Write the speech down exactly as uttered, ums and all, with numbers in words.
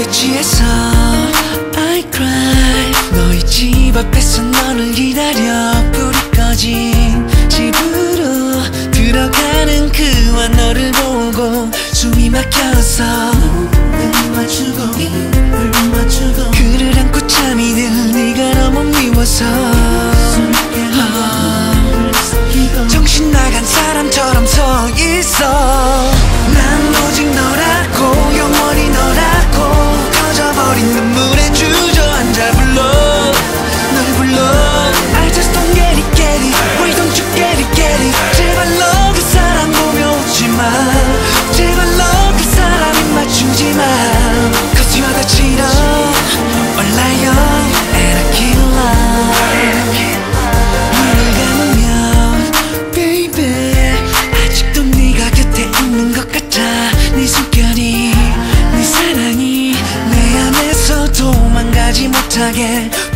취해서 I cry. 너의 집 앞에서 너를 기다려. 불이 꺼진 집으로 들어가는 그와 너를 보고 숨이 막혀서 눈을 맞추고 입을 맞추고 그를 안고 잠이 든 네가 너무 미워서 아, 정신 나간 사람처럼 서 있어. 난 오직 너라고 영원히 너라고 꺼져버린 눈물에 주저앉아 불러 널 불러. I just don't get it get it Why don't you get it get it. 제발 너 그 사람 보며 웃지마. 제발 너 그 사람 입 맞추지마. Cause you're the cheater or liar and a killer. 눈을 감으면 baby 아직도 네가 곁에 있는 것 같아. 네 숨결이 네 사랑이 내 안에서 도망가지 못하게